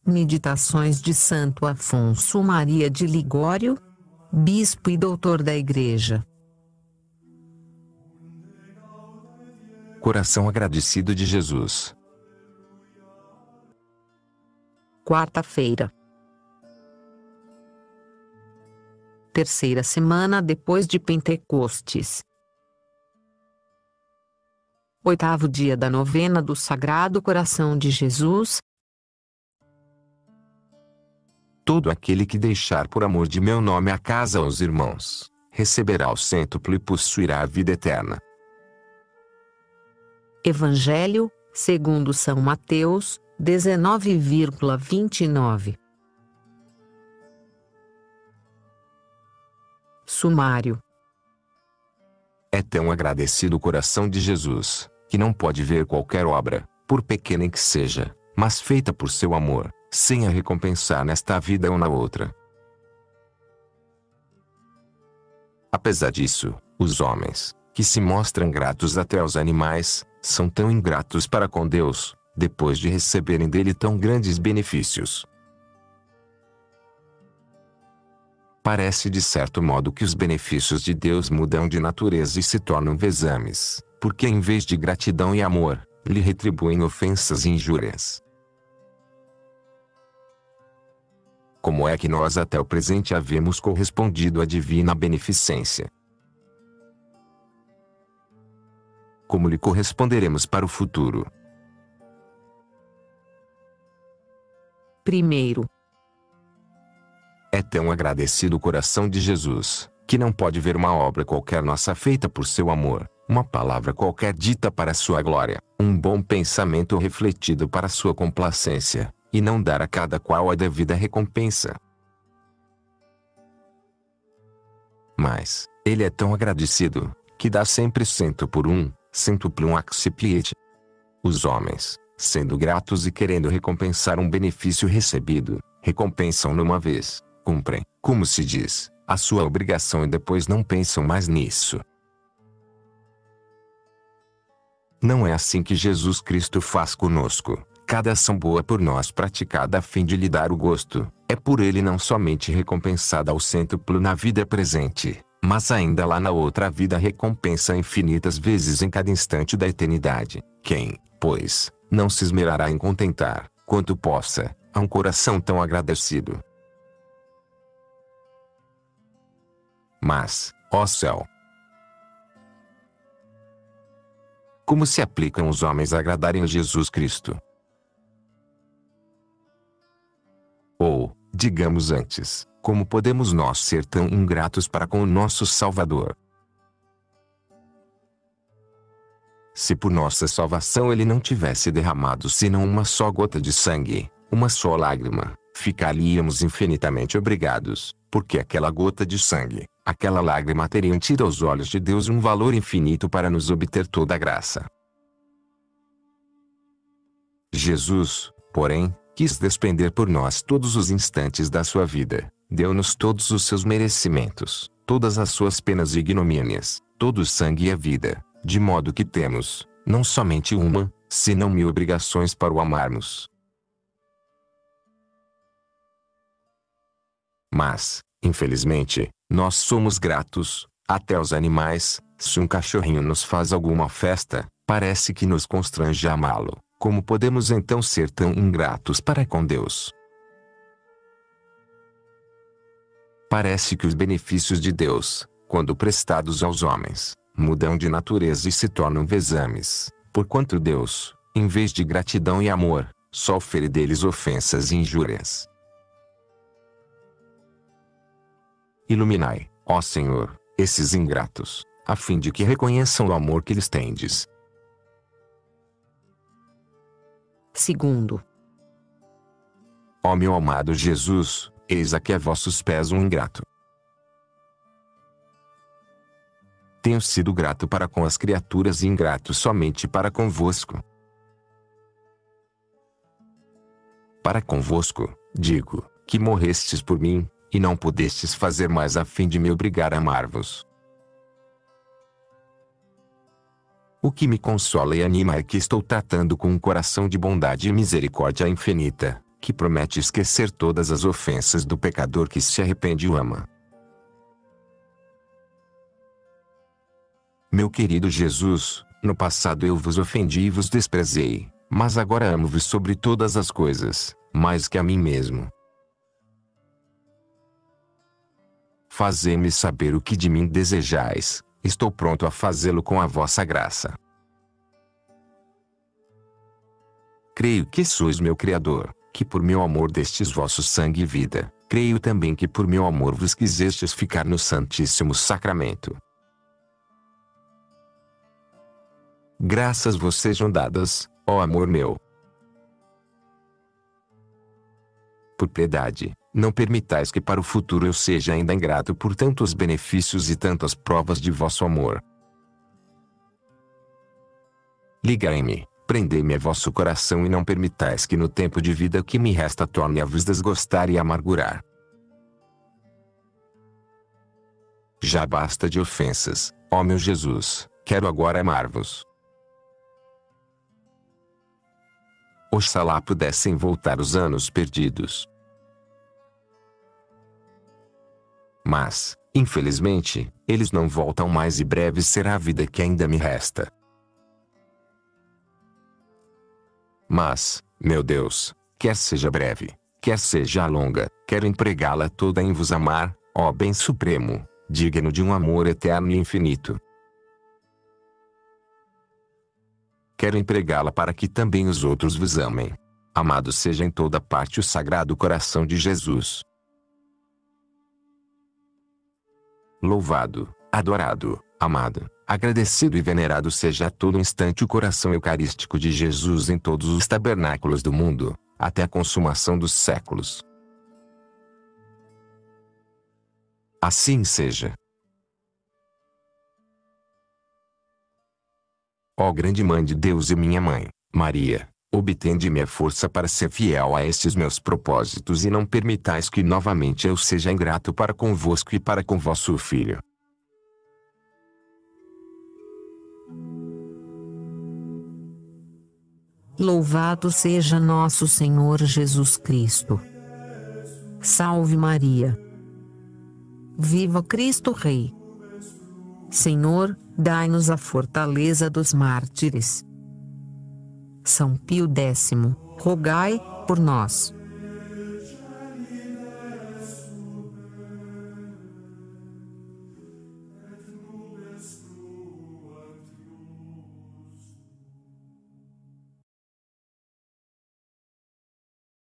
Meditações de Santo Afonso Maria de Ligório, bispo e doutor da Igreja. Coração agradecido de Jesus. Quarta-feira. Terceira semana depois de Pentecostes. Oitavo dia da novena do Sagrado Coração de Jesus. Todo aquele que deixar por amor de meu nome a casa aos irmãos, receberá o cêntuplo e possuirá a vida eterna. Evangelho, segundo São Mateus, 19,29. Sumário. É tão agradecido o coração de Jesus, que não pode ver qualquer obra, por pequena em que seja, mas feita por seu amor, sem a recompensar nesta vida ou na outra. Apesar disso, os homens, que se mostram gratos até aos animais, são tão ingratos para com Deus, depois de receberem dele tão grandes benefícios. Parece de certo modo que os benefícios de Deus mudam de natureza e se tornam vezames, porque em vez de gratidão e amor, lhe retribuem ofensas e injúrias. Como é que nós até o presente havemos correspondido à divina beneficência? Como lhe corresponderemos para o futuro? Primeiro. É tão agradecido o coração de Jesus, que não pode ver uma obra qualquer nossa feita por seu amor, uma palavra qualquer dita para sua glória, um bom pensamento refletido para sua complacência, e não dar a cada qual a devida recompensa. Mas, ele é tão agradecido, que dá sempre cêntuplum accipiet. Os homens, sendo gratos e querendo recompensar um benefício recebido, recompensam numa vez, cumprem, como se diz, a sua obrigação e depois não pensam mais nisso. Não é assim que Jesus Cristo faz conosco. Cada ação boa por nós praticada a fim de lhe dar o gosto, é por ele não somente recompensada ao cêntuplo na vida presente, mas ainda lá na outra vida recompensa infinitas vezes em cada instante da eternidade. Quem, pois, não se esmerará em contentar, quanto possa, a um coração tão agradecido? Mas, ó céu! Como se aplicam os homens a agradarem a Jesus Cristo? Ou, digamos antes, como podemos nós ser tão ingratos para com o nosso Salvador? Se por nossa salvação ele não tivesse derramado senão uma só gota de sangue, uma só lágrima, ficaríamos infinitamente obrigados, porque aquela gota de sangue, aquela lágrima teriam tido aos olhos de Deus um valor infinito para nos obter toda a graça. Jesus, porém, quis despender por nós todos os instantes da sua vida, deu-nos todos os seus merecimentos, todas as suas penas e ignomínias, todo o sangue e a vida, de modo que temos, não somente uma, senão 1000 obrigações para o amarmos. Mas, infelizmente, nós somos gratos, até aos animais. Se um cachorrinho nos faz alguma festa, parece que nos constrange a amá-lo. Como podemos então ser tão ingratos para com Deus? Parece que os benefícios de Deus, quando prestados aos homens, mudam de natureza e se tornam vezames, porquanto Deus, em vez de gratidão e amor, sofre deles ofensas e injúrias. Iluminai, ó Senhor, esses ingratos, a fim de que reconheçam o amor que lhes tendes. Segundo. Ó meu amado Jesus, eis aqui a vossos pés um ingrato. Tenho sido grato para com as criaturas e ingrato somente para convosco. Para convosco, digo, que morrestes por mim, e não pudestes fazer mais a fim de me obrigar a amar-vos. O que me consola e anima é que estou tratando com um coração de bondade e misericórdia infinita, que promete esquecer todas as ofensas do pecador que se arrepende e o ama. Meu querido Jesus, no passado eu vos ofendi e vos desprezei, mas agora amo-vos sobre todas as coisas, mais que a mim mesmo. Fazei-me saber o que de mim desejais, estou pronto a fazê-lo com a vossa graça. Creio que sois meu Criador, que por meu amor destes vosso sangue e vida, creio também que por meu amor vos quisestes ficar no Santíssimo Sacramento. Graças vos sejam dadas, ó amor meu. Por piedade, não permitais que para o futuro eu seja ainda ingrato por tantos benefícios e tantas provas de vosso amor. Ligai-me, prendei-me a vosso coração e não permitais que no tempo de vida que me resta torne a vos desgostar e amargurar. Já basta de ofensas, ó meu Jesus, quero agora amar-vos. Oxalá pudessem voltar os anos perdidos. Mas, infelizmente, eles não voltam mais e breve será a vida que ainda me resta. Mas, meu Deus, quer seja breve, quer seja longa, quero empregá-la toda em vos amar, ó bem supremo, digno de um amor eterno e infinito. Quero empregá-la para que também os outros vos amem. Amado seja em toda parte o Sagrado Coração de Jesus. Louvado, adorado, amado, agradecido e venerado seja a todo instante o coração eucarístico de Jesus em todos os tabernáculos do mundo, até a consumação dos séculos. Assim seja. Ó grande Mãe de Deus e minha Mãe, Maria, obtende-me a força para ser fiel a estes meus propósitos e não permitais que novamente eu seja ingrato para convosco e para com vosso Filho. Louvado seja nosso Senhor Jesus Cristo. Salve Maria. Viva Cristo Rei. Senhor, dai-nos a fortaleza dos mártires. São Pio X, rogai por nós.